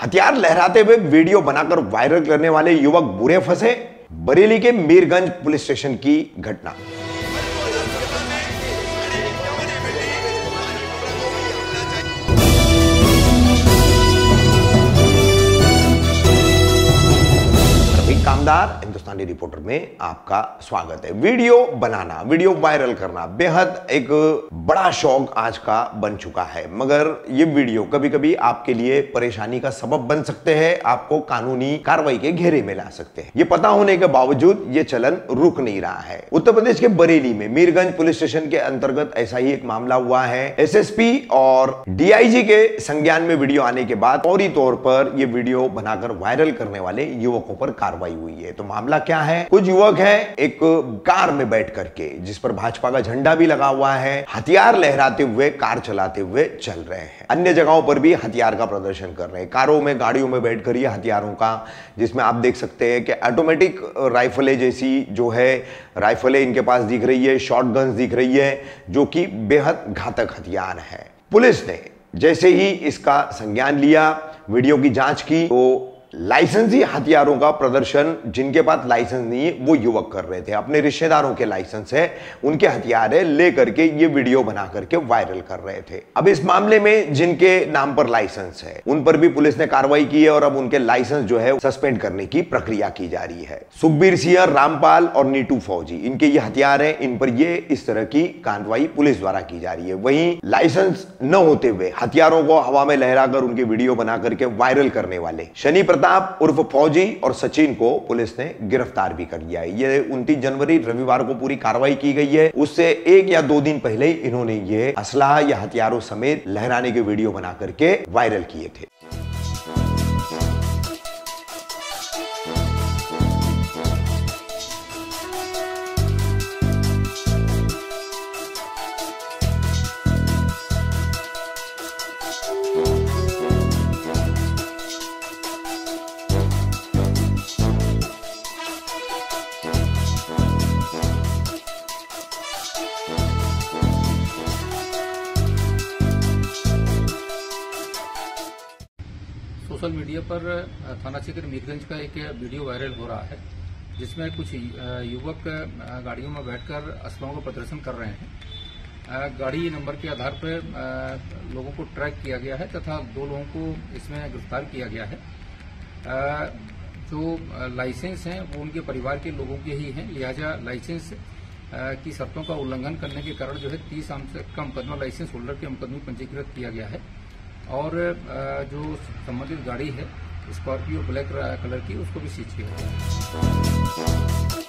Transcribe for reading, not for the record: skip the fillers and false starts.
हथियार लहराते हुए वीडियो बनाकर वायरल करने वाले युवक बुरे फंसे। बरेली के मीरगंज पुलिस स्टेशन की घटना। कामदार हिंदुस्तानी रिपोर्टर में आपका स्वागत है। वीडियो बनाना, वीडियो वायरल करना बेहद एक बड़ा शौक आज का बन चुका है, मगर ये वीडियो कभी कभी आपके लिए परेशानी का सबब बन सकते हैं, आपको कानूनी कार्रवाई के घेरे में ला सकते हैं। ये पता होने के बावजूद ये चलन रुक नहीं रहा है। उत्तर प्रदेश के बरेली में मीरगंज पुलिस स्टेशन के अंतर्गत ऐसा ही एक मामला हुआ है। एसएसपी और डीआईजी के संज्ञान में वीडियो आने के बाद फौरी तौर पर यह वीडियो बनाकर वायरल करने वाले युवकों पर कार्रवाई हुई है। तो मामला क्या है? कुछ युवक हैं एक कार में बैठ करके, जिस पर भाजपा का झंडा भी लगा हुआ है, हथियार लहराते हुए कार चलाते हुए चल रहे हैं। अन्य जगहों पर भी हथियार का प्रदर्शन कर रहे हैं, कारों में, गाड़ियों में बैठकर ये हथियारों का, जिसमें आप देख सकते हैं कि ऑटोमेटिक राइफलें जैसी जो है राइफलें इनके पास दिख रही है, शॉर्ट गन्स दिख रही है, जो कि बेहद घातक हथियार है। पुलिस ने जैसे ही इसका संज्ञान लिया, वीडियो की जांच की, तो लाइसेंसी हथियारों का प्रदर्शन जिनके पास लाइसेंस नहीं है वो युवक कर रहे थे। अपने रिश्तेदारों के लाइसेंस है, उनके हथियार है, लेकर के ये वीडियो बना करके वायरल कर रहे थे। अब इस मामले में जिनके नाम पर लाइसेंस है उन पर भी पुलिस ने कार्रवाई की है और अब उनके लाइसेंस जो है सस्पेंड करने की प्रक्रिया की जा रही है। सुखबीर सिंह, रामपाल और नीटू फौजी, इनके ये हथियार है, इन पर ये इस तरह की कार्रवाई पुलिस द्वारा की जा रही है। वहीं लाइसेंस न होते हुए हथियारों को हवा में लहराकर उनके वीडियो बना करके वायरल करने वाले शनि प्रताप उर्फ फौजी और सचिन को पुलिस ने गिरफ्तार भी कर लिया है। ये 29 जनवरी रविवार को पूरी कार्रवाई की गई है। उससे 1 या 2 दिन पहले ही इन्होंने ये असलाह या हथियारों समेत लहराने के वीडियो बना करके वायरल किए थे। सोशल मीडिया पर थाना क्षेत्र मीरगंज का एक वीडियो वायरल हो रहा है, जिसमें कुछ युवक गाड़ियों में बैठकर असलाहों का प्रदर्शन कर रहे हैं। गाड़ी नंबर के आधार पर लोगों को ट्रैक किया गया है तथा 2 लोगों को इसमें गिरफ्तार किया गया है। जो लाइसेंस हैं वो उनके परिवार के लोगों के ही हैं, लिहाजा लाइसेंस की शर्तों का उल्लंघन करने के कारण जो है 30 का मुकदमा लाइसेंस होल्डर के मुकदमे पंजीकृत किया गया है और जो संबंधित गाड़ी है स्कॉर्पियो ब्लैक कलर की, उसको भी सीज किया गया है।